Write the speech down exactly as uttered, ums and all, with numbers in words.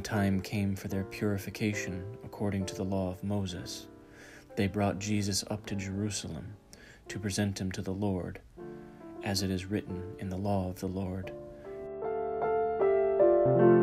time came for their purification according to the law of Moses, they brought Jesus up to Jerusalem to present him to the Lord, as it is written in the law of the Lord.